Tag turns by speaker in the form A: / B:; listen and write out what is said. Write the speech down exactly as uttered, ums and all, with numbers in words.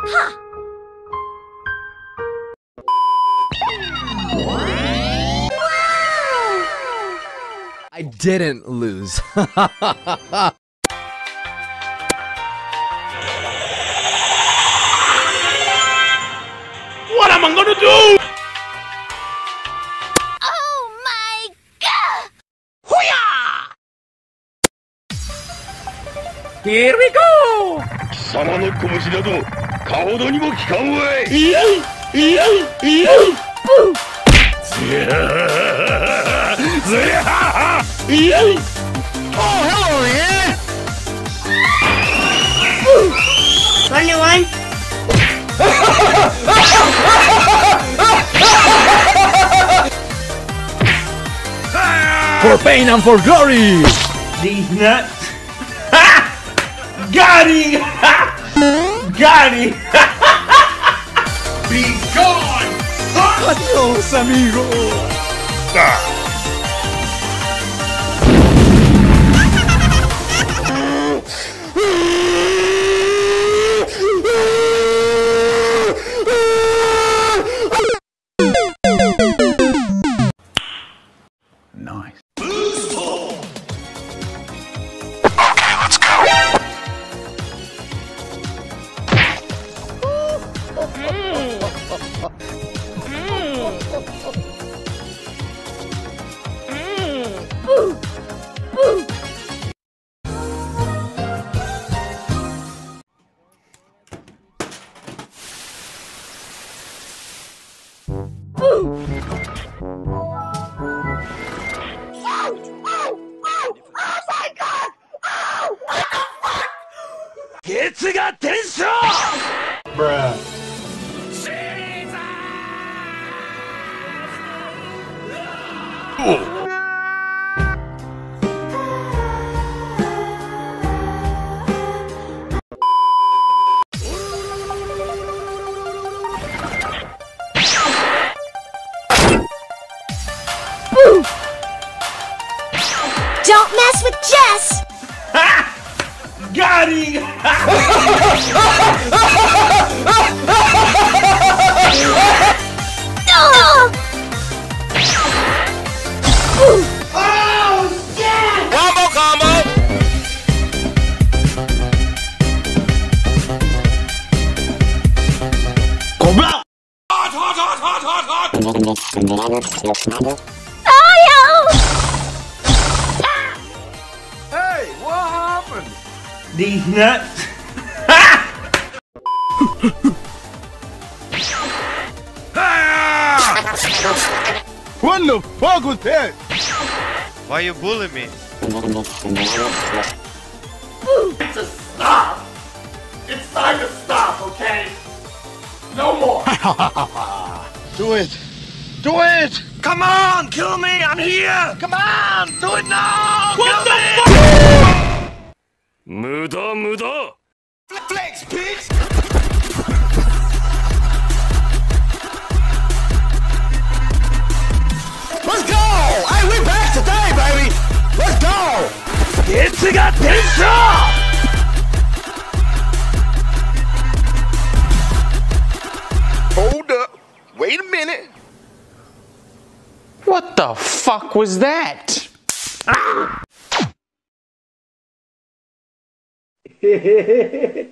A: Ha!
B: I didn't lose.
C: What am I gonna do?
A: Oh my god!
C: Hoo-yah! Here we go!
D: 貴様の拳などかほどにも効かんわい。
C: いやいやいやずやずやいや Oh hell yeah! Only one?
B: For pain and for glory!
C: These nuts! Got him! Got him! Be gone!
B: Adios, amigo!
C: Nice.
D: Okay, let's go.
C: Bruh.
A: Don't mess with Jess!
C: Got him!
A: Oh!
C: Oh, shit!
D: Combo, combo.
C: Cobra!
D: Hot, hot, hot, hot, hot, hot.
C: Hey, what happened? These nuts.
D: What the fuck was that?
E: Why you bully me?
C: Just stop! It's time to stop, okay? No more!
D: Do it. Do it.
C: Come on, kill me! I'm here!
D: Come on. Do it now.
C: What
D: Kill
C: the
D: me.
C: fuck?
D: Muda, muda.
C: Flex, bitch!
D: Let's go. Hey, we back today, baby. Let's go. It's got Playsour. Hold up. Wait a minute.
C: What the fuck was that? Ah!